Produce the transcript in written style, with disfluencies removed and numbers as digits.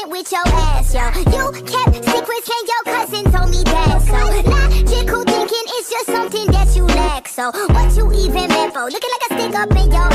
met with your ass, yo. You kept secrets and your cousin told me that. So logical thinking is just something that you lack. So what you even meant for? Looking like a stick up in your